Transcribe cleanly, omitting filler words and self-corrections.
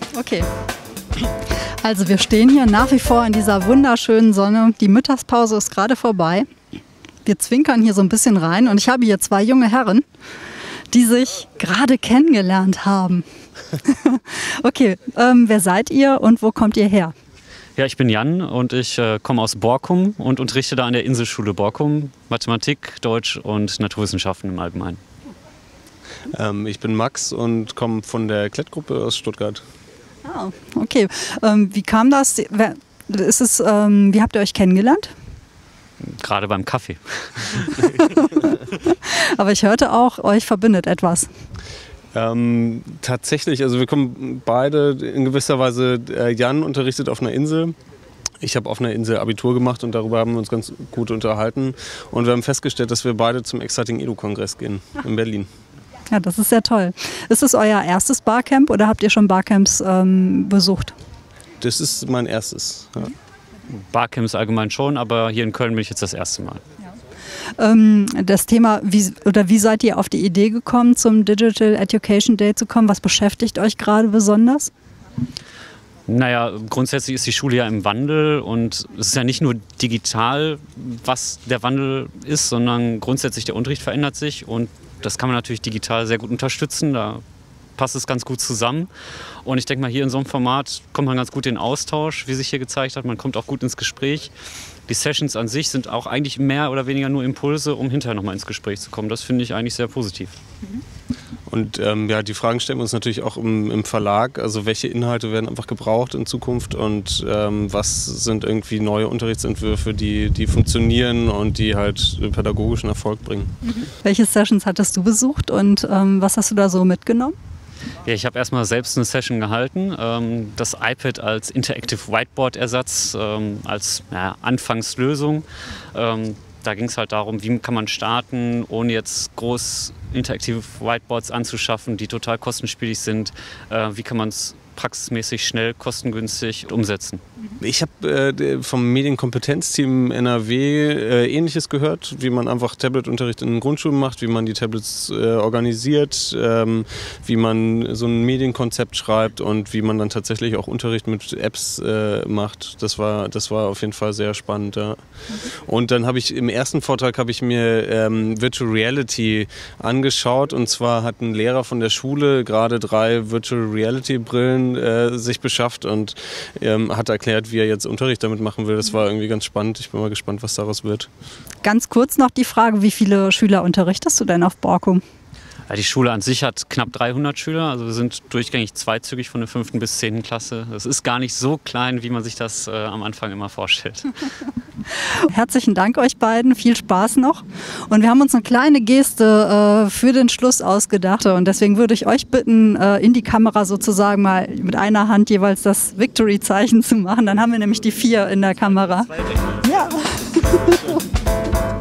Okay. Also wir stehen hier nach wie vor in dieser wunderschönen Sonne. Die Mittagspause ist gerade vorbei. Wir zwinkern hier so ein bisschen rein und ich habe hier zwei junge Herren, die sich gerade kennengelernt haben. Okay, wer seid ihr und wo kommt ihr her? Ja, ich bin Jan und ich komme aus Borkum und unterrichte da an der Inselschule Borkum Mathematik, Deutsch und Naturwissenschaften im Allgemeinen. Ich bin Max und komme von der Klettgruppe aus Stuttgart. Ah, okay. Wie kam das? Wie habt ihr euch kennengelernt? Gerade beim Kaffee. Aber ich hörte auch, euch verbindet etwas. Tatsächlich, also wir kommen beide in gewisser Weise, Jan unterrichtet auf einer Insel. Ich habe auf einer Insel Abitur gemacht und darüber haben wir uns ganz gut unterhalten. Und wir haben festgestellt, dass wir beide zum Exciting Edu-Kongress gehen in Berlin. Ja, das ist sehr toll. Ist es euer erstes Barcamp oder habt ihr schon Barcamps besucht? Das ist mein erstes. Ja. Barcamps allgemein schon, aber hier in Köln bin ich jetzt das erste Mal. Das Thema, wie seid ihr auf die Idee gekommen, zum Digital Education Day zu kommen? Was beschäftigt euch gerade besonders? Naja, grundsätzlich ist die Schule ja im Wandel und es ist ja nicht nur digital, was der Wandel ist, sondern grundsätzlich der Unterricht verändert sich und das kann man natürlich digital sehr gut unterstützen. Da passt es ganz gut zusammen. Und ich denke mal, hier in so einem Format kommt man ganz gut in den Austausch, wie sich hier gezeigt hat. Man kommt auch gut ins Gespräch. Die Sessions an sich sind auch eigentlich mehr oder weniger nur Impulse, um hinterher nochmal ins Gespräch zu kommen. Das finde ich eigentlich sehr positiv. Und ja, die Fragen stellen wir uns natürlich auch im Verlag. Also welche Inhalte werden einfach gebraucht in Zukunft und was sind irgendwie neue Unterrichtsentwürfe, die funktionieren und die halt pädagogischen Erfolg bringen. Welche Sessions hattest du besucht und was hast du da so mitgenommen? Ja, ich habe erstmal selbst eine Session gehalten, das iPad als Interactive Whiteboard-Ersatz, als Anfangslösung. Da ging es halt darum, wie kann man starten, ohne jetzt groß interaktive Whiteboards anzuschaffen, die total kostenspielig sind. Wie kann man es praxismäßig schnell, kostengünstig umsetzen. Ich habe vom Medienkompetenzteam NRW Ähnliches gehört, wie man einfach Tablet-Unterricht in den Grundschulen macht, wie man die Tablets organisiert, wie man so ein Medienkonzept schreibt und wie man dann tatsächlich auch Unterricht mit Apps macht. Das war auf jeden Fall sehr spannend. Ja. Und dann habe ich im ersten Vortrag mir Virtual Reality angeschaut und zwar hat ein Lehrer von der Schule gerade 3 Virtual Reality Brillen sich beschafft und hat erklärt, wie er jetzt Unterricht damit machen will. Das war irgendwie ganz spannend. Ich bin mal gespannt, was daraus wird. Ganz kurz noch die Frage, wie viele Schüler unterrichtest du denn auf Borkum? Ja, die Schule an sich hat knapp 300 Schüler, also wir sind durchgängig zweizügig von der 5. bis 10. Klasse. Das ist gar nicht so klein, wie man sich das am Anfang immer vorstellt. Herzlichen Dank euch beiden, viel Spaß noch. Und wir haben uns eine kleine Geste für den Schluss ausgedacht und deswegen würde ich euch bitten, in die Kamera sozusagen mal mit einer Hand jeweils das Victory-Zeichen zu machen. Dann haben wir nämlich die 4 in der Kamera. Ja.